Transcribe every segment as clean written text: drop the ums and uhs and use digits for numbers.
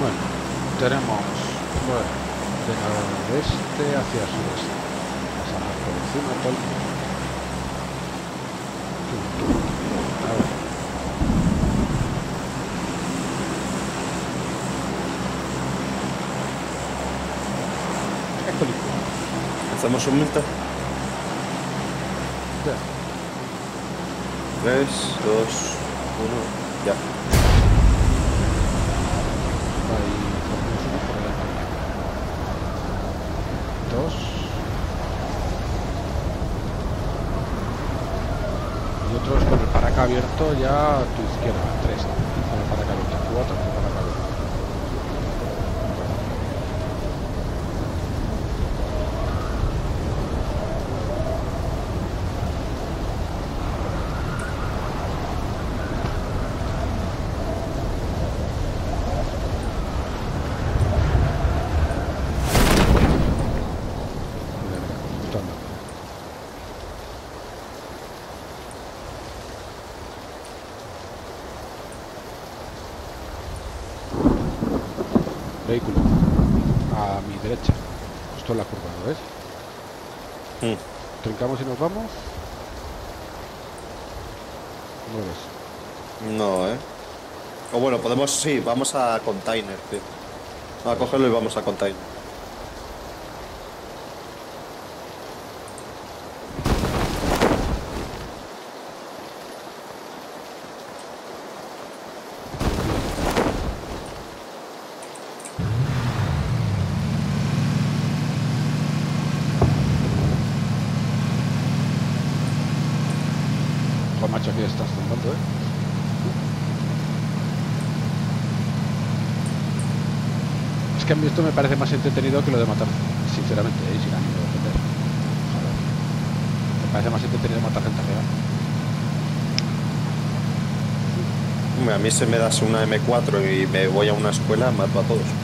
Bueno, tenemos bueno, de noroeste hacia sureste. Pasamos por encima todo el mundo. A ver. ¿Qué película? ¿Hacemos un multa? Ya. 3, 2, 1, ya. Ahí hacemos uno por allá. Dos. Y otros con el paraca abierto ya a tu izquierda. Tres. Con el paraca abierto. Cuatro con el paraca abierto. Mira, justo andando. Vehículo. A mi derecha. Justo en la curva, ¿lo ves? Mm. Trincamos y nos vamos. ¿No lo ves? No, ¿eh? O bueno, podemos, sí, vamos a container, tío. A cogerlo y vamos a container. Joder, macho, aquí estás zumbando, ¿eh? Es que a mí esto me parece más entretenido que lo de matar, sinceramente, sin ánimo de ofender. Joder. Me parece más entretenido matar gente real. Hombre, a mí se me das una M4 y me voy a una escuela, mato a todos.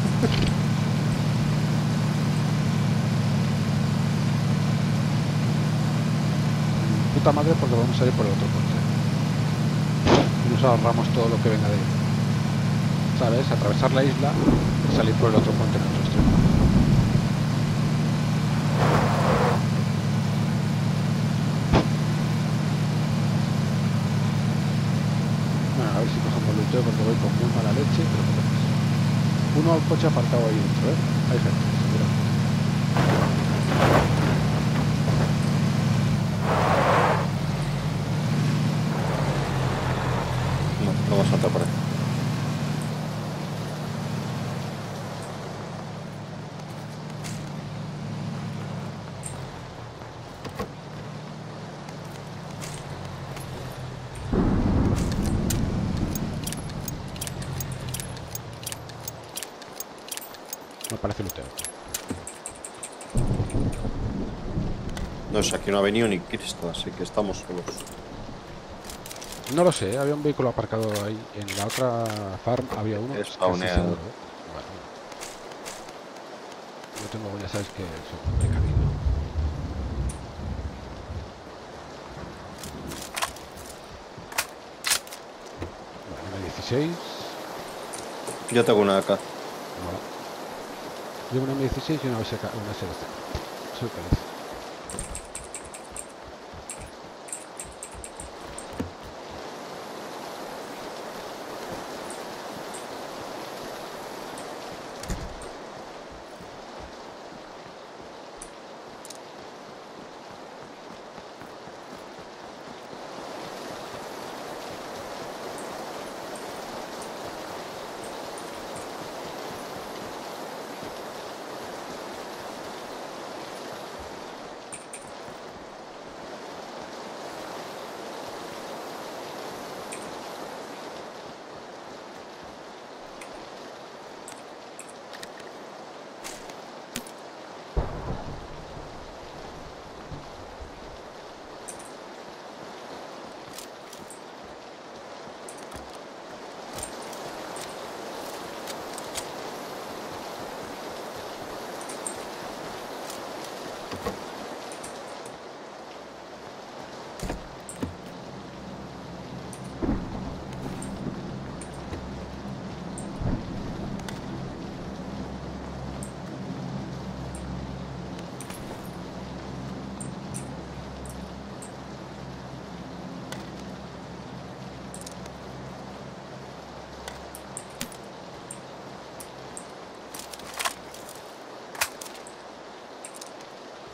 Puta madre, porque vamos a ir por el otro puente. Y nos ahorramos todo lo que venga de ahí. ¿Sabes? Atravesar la isla y salir por el otro puente en el otro extremo. Bueno, a ver si cogemos luteo porque voy con muy mala leche, pero no pasa. Uno al coche aparcado ahí dentro, ¿eh? Hay gente, seguramente. No, no vamos a entrar por ahí. Me parece luteo. No sé, aquí no ha venido ni Cristo, así que estamos solos. No lo sé, había un vehículo aparcado ahí. En la otra farm había uno, Es casi spawneado. seguro, ¿eh? Bueno, yo tengo, ya sabes que soy precavido. Bueno, M16. Yo tengo una acá. Mola. Llevo una M16 y una SLC. Soy feliz.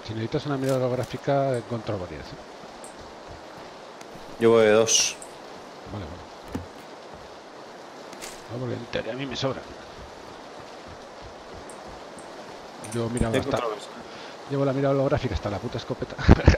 Si necesitas una mirada holográfica, he encontrado varias. Llevo de 2. Vale, vale. No, porque en teoría a mí me sobra. Yo miraba hasta. Llevo la mirada holográfica hasta la puta escopeta.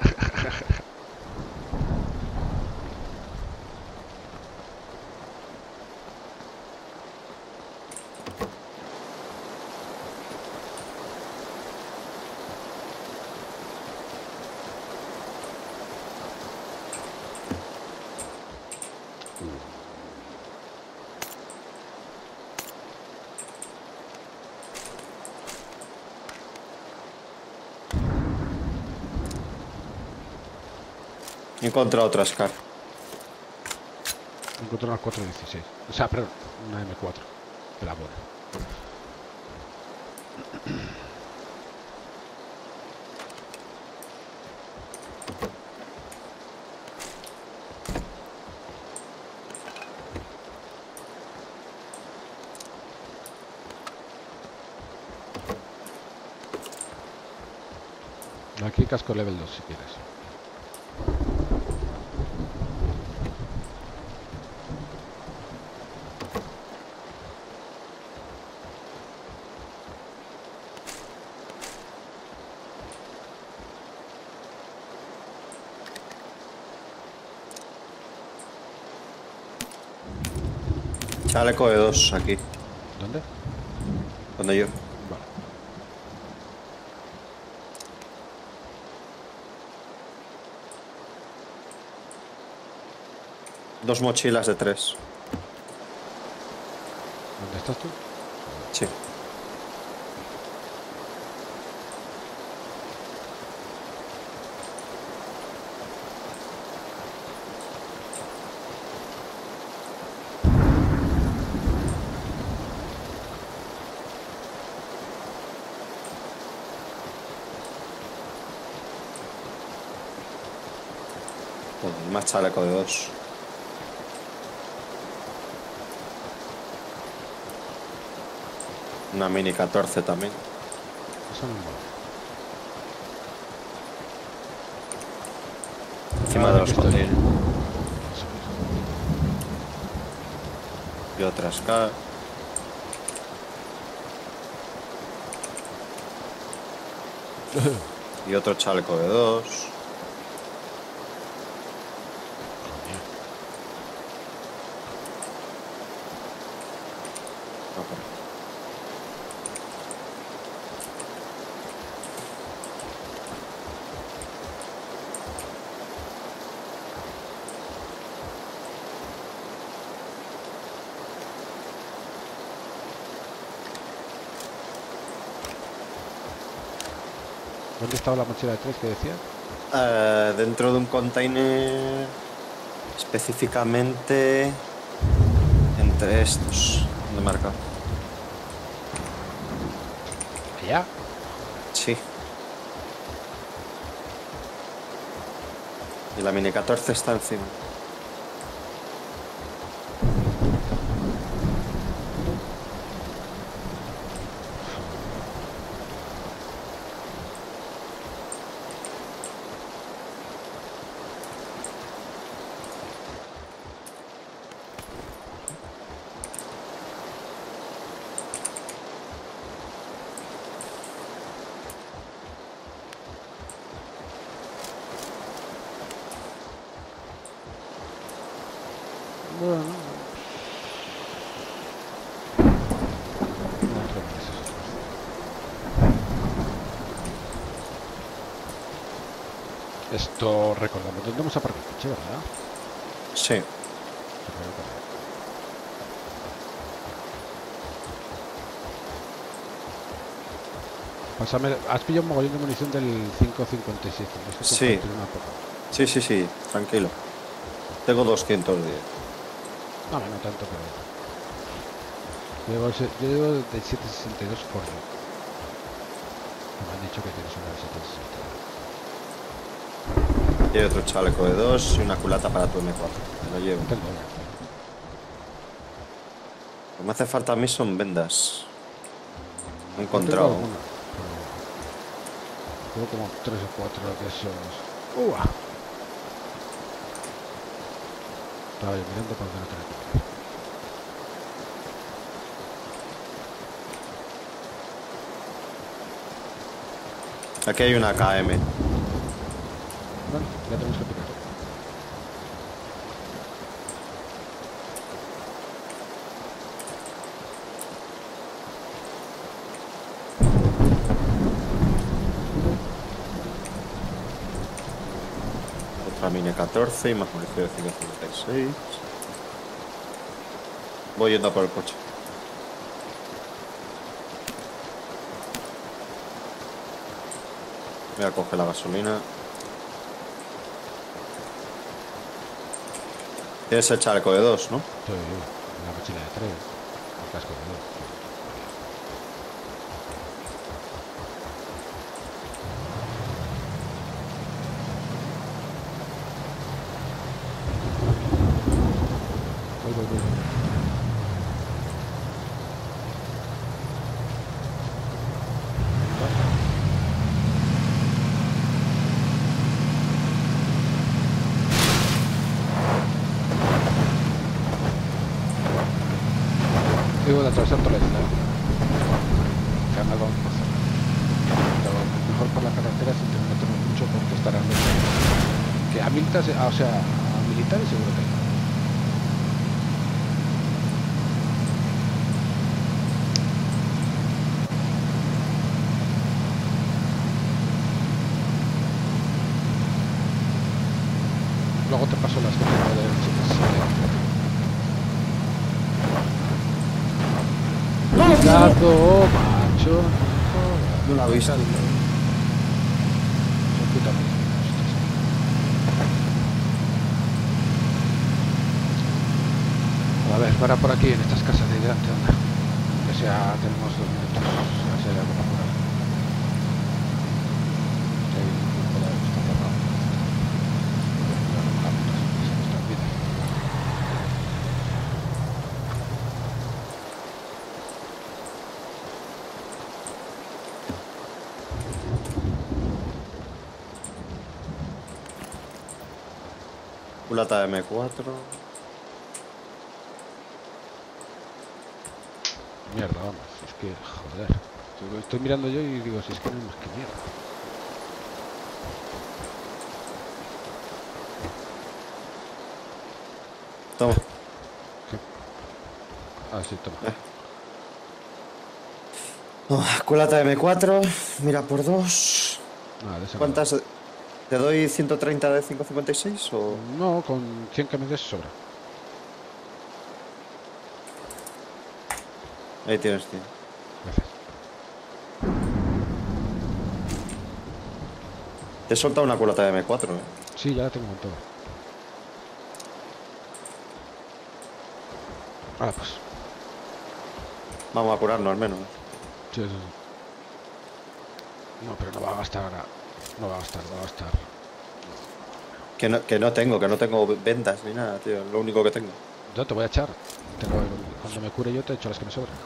He encontrado otra Scar. Encontré una 416. O sea, perdón, una M4. De la buena. Aquí casco level 2 si quieres. Chaleco de 2 aquí. ¿Dónde? Donde yo. Vale. Dos mochilas de 3. ¿Dónde estás tú? Sí. Joder, más chaleco de 2. Una mini 14 también. Eso no me mola. Encima de los pistola. containers. Eso Y otra Scar. es. Y otro chaleco de 2. ¿Dónde estaba la mochila de 3 que decía? Dentro de un container, específicamente entre estos. ¿Dónde marca? Allá. Sí. Y la mini 14 está encima. Bueno. No, otro más, eso es. Esto recordamos. ¿Dónde vamos a partir el coche, verdad? Sí. Pásame, has pillado un mogollón de munición del 5.57. No sé Sí. una poca. Sí, sí, sí. Tranquilo. Tengo 210. No, no tanto, pero. Yo llevo de 7.62 Ford. Me han dicho que tienes una de 7.62. Y hay otro chaleco de 2 y una culata para tu M4. Me lo llevo. Tengo. Lo que me hace falta a mí son vendas. He Yo tengo encontrado. alguna, Calculo como 3 o 4 de esos. ¡Uah! Estaba yo mirando para donde no tenía que mirar. Aquí hay una KM. Bueno, ya tenemos que picar. Otra mini 14 y más munición de 556. Voy yendo a por el coche. Voy a coger la gasolina. Tienes el chaleco de 2, ¿no? Sí, la mochila de 3, el casco de 2. Voy. Digo de atravesar toda la isla. Que me hago pasar. Pero mejor por la carretera sin que me metemos mucho porque estarán que a militares, o sea, a militares seguro que hay. Luego te paso las que tengo de cuidado, macho. No la he visto. A ver, para por aquí en estas casas de delante, anda. Que sea, tenemos 2 minutos. A ver si hay algo para por ahí. Sí, por ahí está cerrado. Se nos olvida. Culata M4. Mierda, vamos. Es que, joder. Lo estoy mirando yo y digo, si es que no hay más que mierda. Toma. ¿Qué? Ah, sí, toma. Culata M4. Mira por 2. Ah, de esa ¿Cuántas? ¿Te doy 130 de 556 o...? no, con 100 que me des sobra. Ahí tienes, tío. Gracias. Te he soltado una culata de M4, ¿eh? Sí, ya la tengo con todo. Ahora pues. Vamos a curarnos al menos. Sí, eso sí. No, pero no va a gastar ahora. No va a gastar. Que no tengo ventas ni nada, tío. Lo único que tengo. Yo te voy a echar. Cuando me cure yo te echo las que me sobran.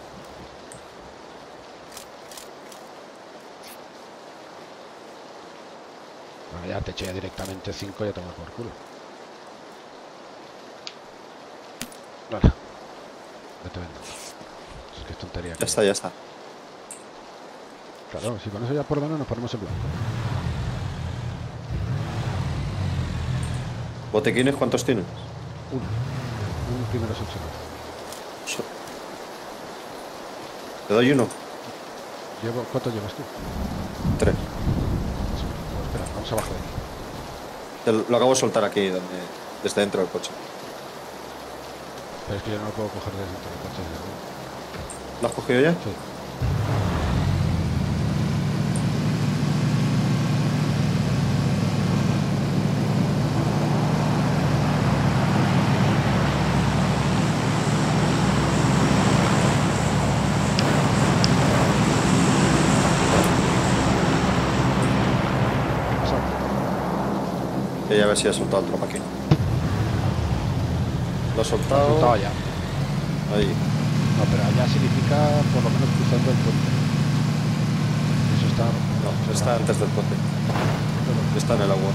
Bueno, ya te eché ya directamente 5 y ya tomo por culo. Vale. Ya te vendo. Es que es tontería. Ya está. Claro, si con eso ya por lo menos nos ponemos en blanco. ¿Botequines cuántos tienes? Uno. Un primero seleccionado. Te doy uno. ¿Cuántos llevas tú? 3. Pues espera, vamos abajo de aquí. Lo acabo de soltar aquí, desde dentro del coche. Pero es que yo no lo puedo coger desde dentro del coche. ¿Lo has cogido ya? Sí. Que ya a ver si ha soltado el tropaquín. Lo he soltado. Soltado allá. Ahí. No, pero allá significa por lo menos cruzando el puente. Eso está No, está antes del puente. Está en el agua.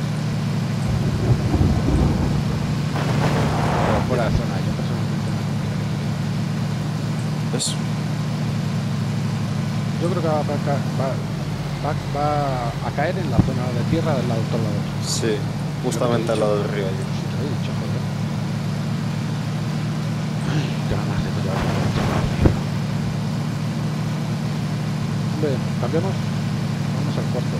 Pero fuera de zona, yo personalmente no quiero que tire. ¿Ves? Yo creo que va a caer en la zona de tierra del lado otro lado. Sí, justamente al lado del río allí. Sí, te lo he dicho, joder. Ay, qué ganas de llevar por el chaval. Hombre, ¿cambiamos? Vamos al cuarto.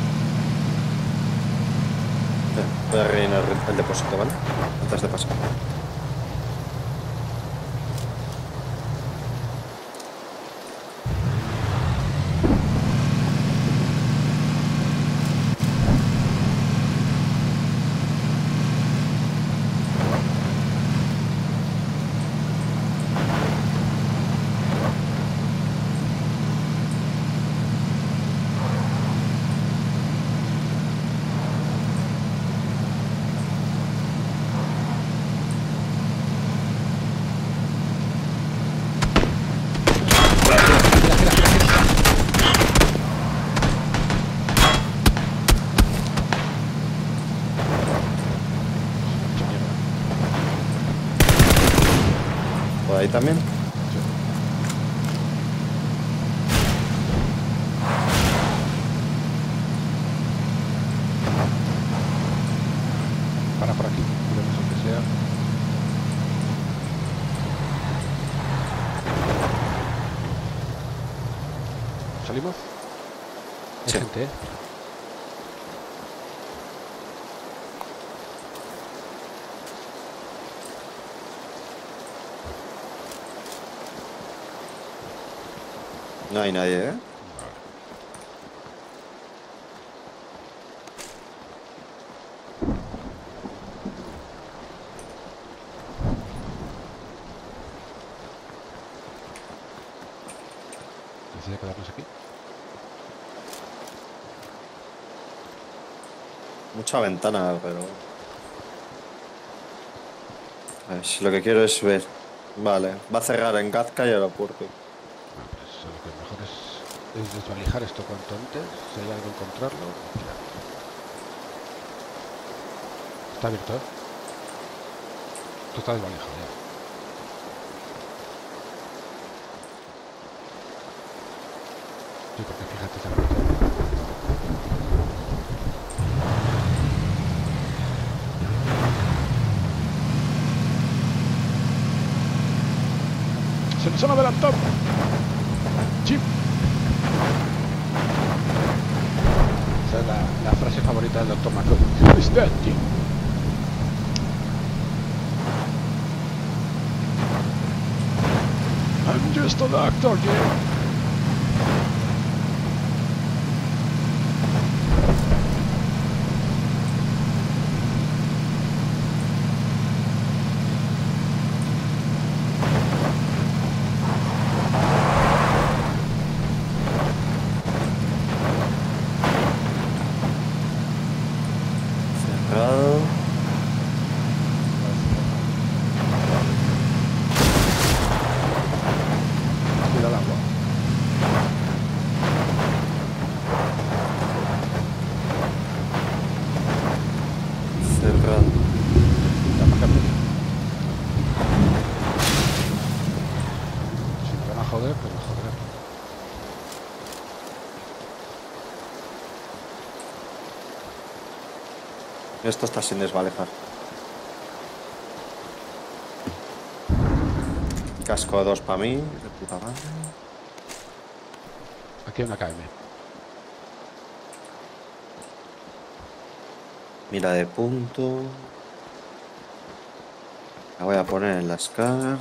Voy a rellenar el depósito, ¿vale? Antes de pasar. ¿Por ahí también? Para por aquí, veremos aunque sea. ¿Salimos? Hay Sí. gente, ¿eh? No hay nadie, ¿eh? Decide quedarnos aquí. Mucha ventana, pero... A ver, si lo que quiero es ver. Vale, va a cerrar en Gazca y aeropuerto. Bueno, pues lo que mejor es desvalijar esto cuanto antes. Si hay algo, encontrarlo y tirar. Está abierto, ¿eh? Esto está desvalijado ya. Sí, porque fíjate, está abierto. ¡Se nos han adelantado! ¡Chip! Esa es la frase favorita del Dr. McCoy. Who is that, Jim? I'm just a doctor, Jim. Cerrado. Cuida el agua. Cerrado. Ya para cambiar. Si me van a joder, pues me joderán. Esto está sin desvalijar. Casco 2 para mí, de puta madre. Aquí hay una KM. Mira de punto. La voy a poner en la SCAR.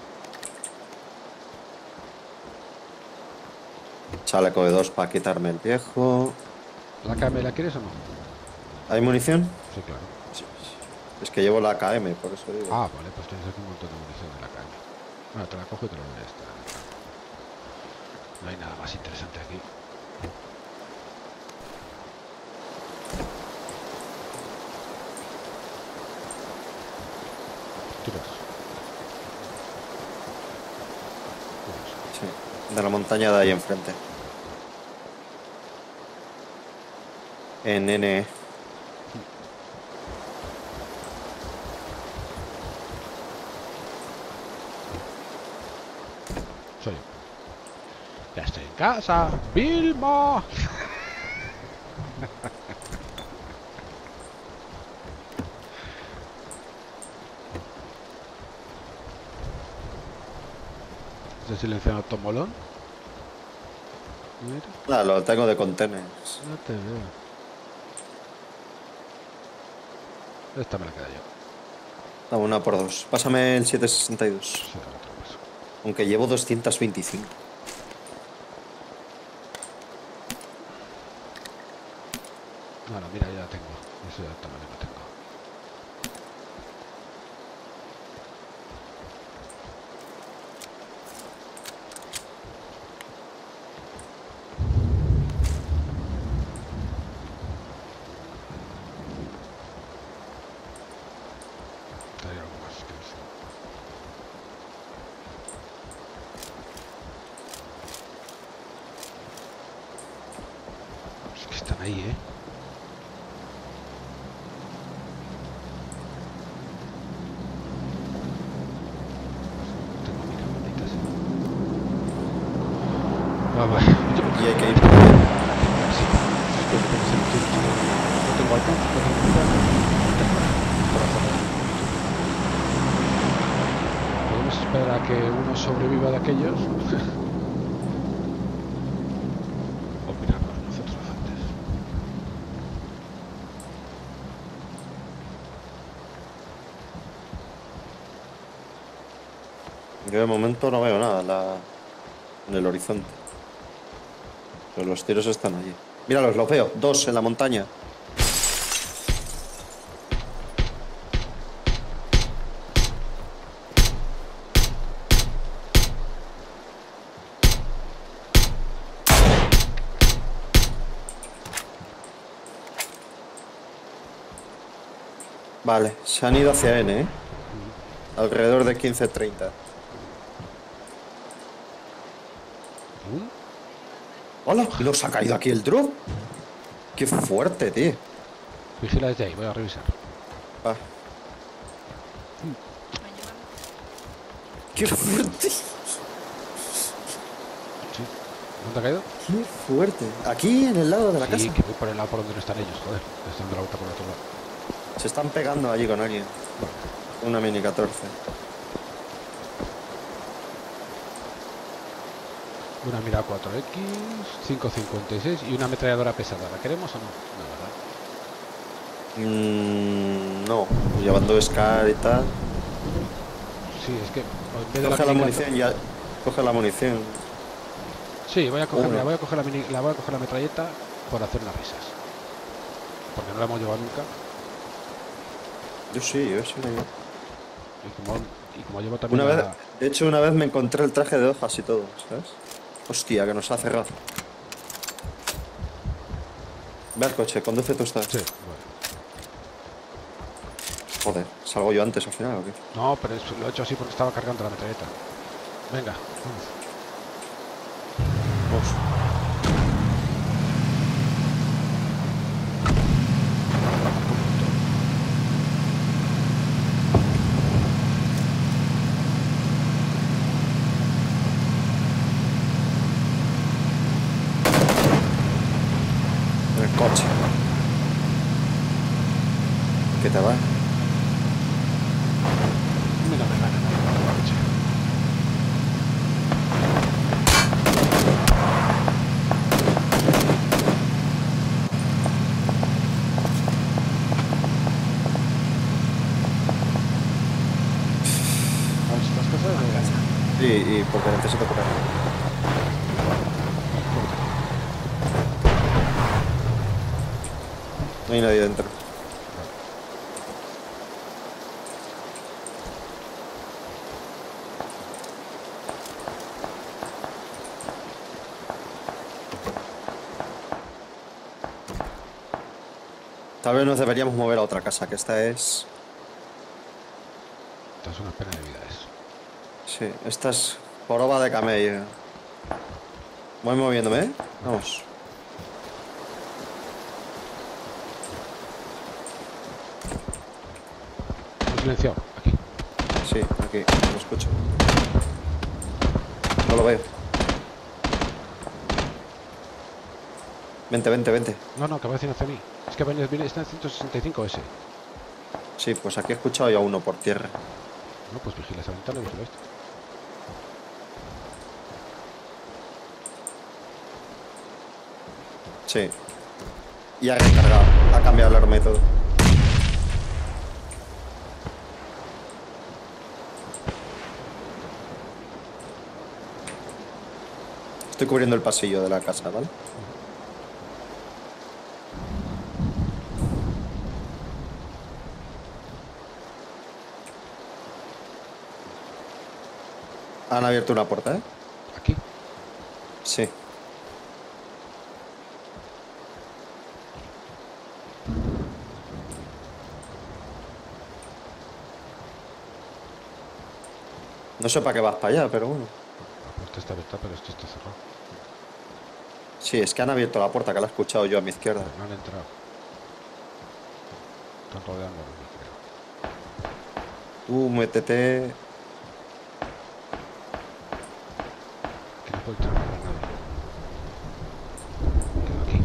Chaleco de 2 para quitarme el viejo. ¿La KM la quieres o no? ¿Hay munición? Sí, claro. Es que llevo la AKM, por eso digo. Ah, vale, pues tienes aquí un montón de munición de la KM. Bueno, te la cojo y te lo doy esta. No hay nada más interesante aquí. Tiros. Sí, de la montaña de ahí enfrente. En N. Soy yo. Ya estoy en casa. ¡Vilma! ¿Se silenciado Tomolón? Mira, Nada, lo tengo de conteners. no te veo. Esta me la queda yo. Dame una por dos. Pásame el 762. Sí, ahora te lo paso. Aunque llevo 225. No, no, mira, ya la tengo. Eso ya también lo tengo. Hay algo más que no sé. Es que están ahí, ¿eh? Tengo mira, maldita sea. Vamos, Y hay que ir. sí. Es que tengo que ser mucho. No tengo alcance, no tengo mira. Podemos esperar a que uno sobreviva de aquellos. O mirarnos nosotros antes. Yo de momento no veo nada en el horizonte. Pero los tiros están allí. Míralos, los veo. Dos en la montaña. Vale, se han ido hacia N, ¿eh? Alrededor de 15:30. ¿Un? ¡Hola! ¿Y nos ha caído aquí el drop? ¡Qué fuerte, tío! Vigila desde ahí, voy a revisar. Va. ¡Qué fuerte! ¿Sí? ¿Dónde ha caído? ¡Qué fuerte! Aquí, en el lado de la Sí, casa. que voy por el lado por donde no están ellos, joder. Están dando la vuelta por el otro lado. Se están pegando allí con alguien. Una mini 14. Una mira 4X, 5.56 y una ametralladora pesada. ¿La queremos o no? No, ¿verdad? No, llevando Scar y tal. Sí, es que en vez de Coge la mini- munición ya. Coge la munición. Sí, voy a coger, Uno. mira, voy a coger la metralleta por hacer unas risas. Porque no la hemos llevado nunca. Yo sí la llevo. Y como llevo también Una vez, la... de hecho, una vez me encontré el traje de hojas y todo, ¿sabes? Hostia, que nos ha cerrado. Ve al coche, conduce tú esta vez. Sí, bueno. Joder, ¿salgo yo antes al final o qué? No, pero lo he hecho así porque estaba cargando la metralleta. Venga, vamos. Vos. En el coche. ¿Qué te va? Mira, me gana, el coche. A ver si estás casado o... Sí, y porque necesito correr. No hay nadie dentro. Tal vez nos deberíamos mover a otra casa, que esta es... Esto es una pena de vida eso. Sí, esta es joroba de camello. Voy moviéndome, ¿eh? Vamos. silenciado. Aquí. Sí, aquí, lo escucho. No lo veo. Vente, vente, vente. No, no, que va a decir hacia mí. Es que está en 165 ese. Sí, pues aquí he escuchado ya uno por tierra. No, pues vigila esa ventana y vigila esto. Sí. Y ha recargado. Ha cambiado el arma y todo. Estoy cubriendo el pasillo de la casa, ¿vale? Han abierto una puerta, ¿eh? Aquí. Sí. No sé para qué vas para allá, pero bueno. La puerta está abierta, pero esto está cerrado. Sí, es que han abierto la puerta, que la he escuchado yo a mi izquierda. Pero no han entrado. Están rodeando, yo creo. Tú métete. Aquí no puede entrar nadie. Quedo aquí.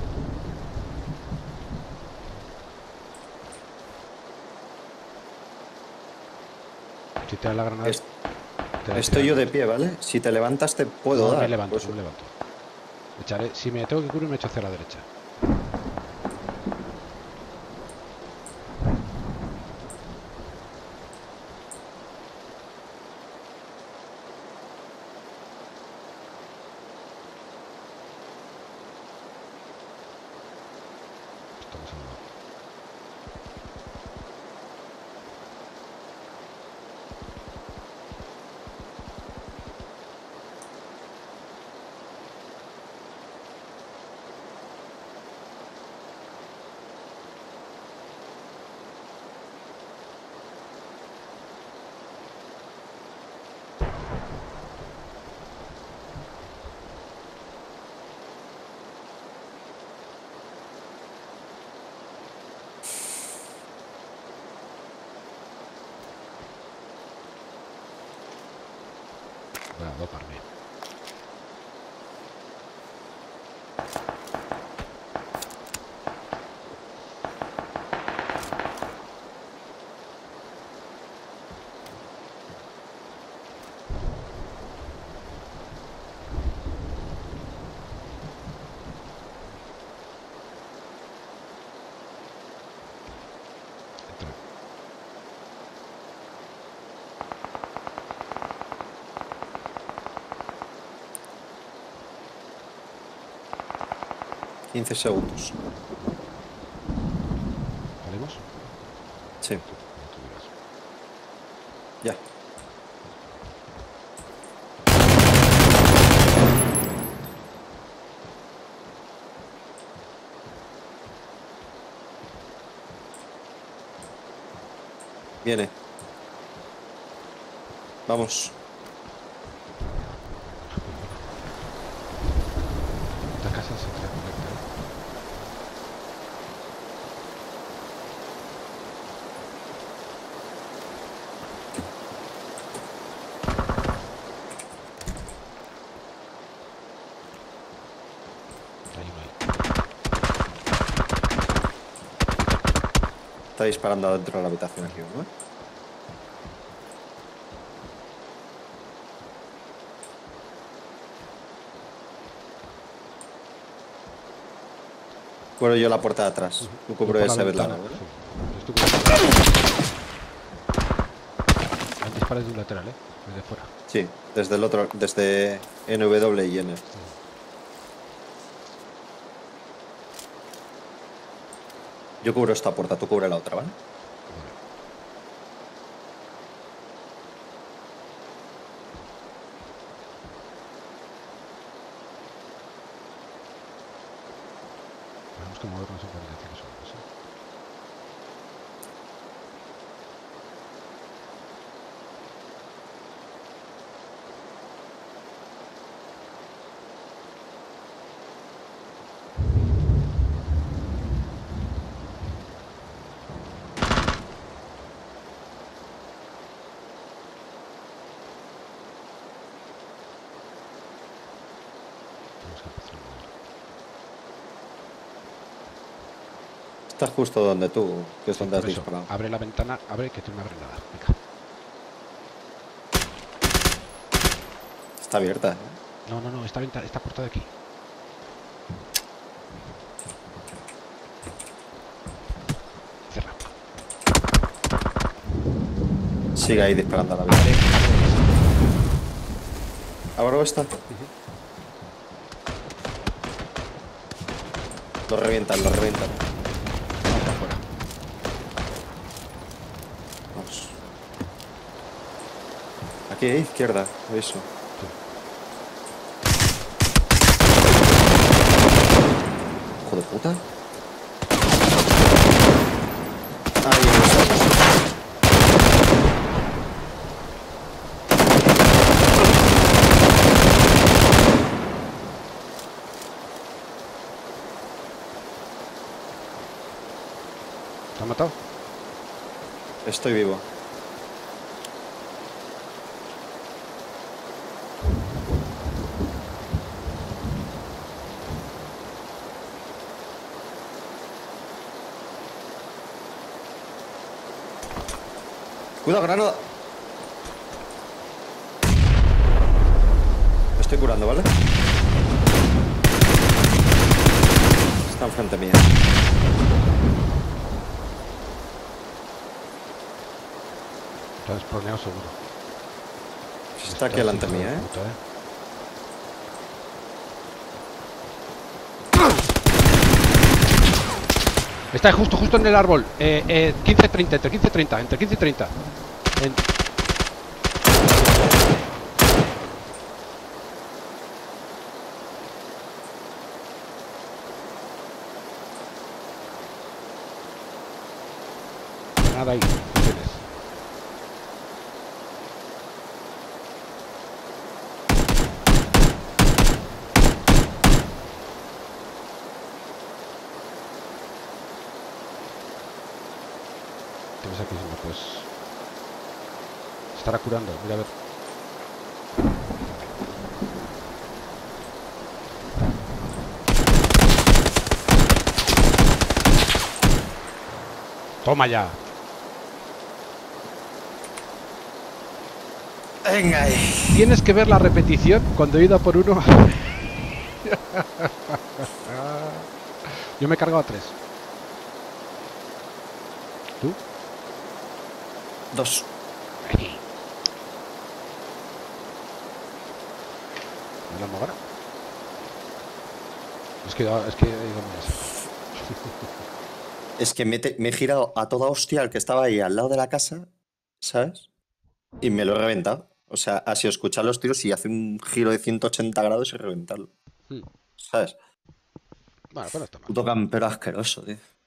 Si te da la granada... Es- te da Estoy tirar. yo de pie, ¿vale? Si te levantas te puedo No dar. me levanto, Pues- no me levanto. Echaré, si me tengo que cubrir, me echo hacia la derecha. Estamos en lado. Voy a doparme. Entra. ...15 segundos. ¿Salimos? Sí, Como tú digas. ya. Viene. Vamos. Esta casa se trae correcta, ¿eh? Hay uno ahí. Está disparando dentro de la habitación aquí, ¿no? Cubro yo la puerta de atrás. Tú Yo cubro por la ese ventana, lado, ¿vale? sí. Yo estoy cubriendo. Hay disparos de un lateral, ¿eh? Desde fuera. Sí, desde el otro, desde NW y N. Yo cubro esta puerta, tú cubre la otra, ¿vale? Vale. Tenemos que movernos en 45 segundos, ¿eh? Está justo donde tú, que es Sí, donde has por eso, disparado. abre la ventana, abre que tiene una granada. Venga. Está abierta, ¿eh? No, no, no, esta ventana, esta puerta de aquí. Cierra. Sigue ahí disparando a la Abre, vida. abre. ¿Abro esta? Lo revientan, lo revientan. Vamos para afuera. Vamos. Aquí, izquierda, eso. Hijo de puta. Ahí, eso. ¿Te ha matado? Estoy vivo. Cuidado, granada. Me estoy curando, ¿vale? Está enfrente mía. Te has desproneado seguro. Está aquí delante hijo de mía, ¿eh? puta, Está justo en el árbol. 15-30, entre 15-30, entre 15 y 30. En- Nada ahí. Tienes. Tienes aquí, si me puedes. Se estará curando, mira a ver. Toma ya. Venga ahí. Tienes que ver la repetición cuando he ido a por uno. Yo me he cargado a 3. ¿Tú? 2. ¿Me lo ahora? Es que he ido muy así. Es que me he girado a toda hostia al que estaba ahí al lado de la casa, ¿sabes? Y me lo he reventado. O sea, ha sido escuchar los tiros y hace un giro de 180 grados y reventarlo. Hmm. ¿Sabes? Bueno, pero no está mal. Puto campero asqueroso, tío.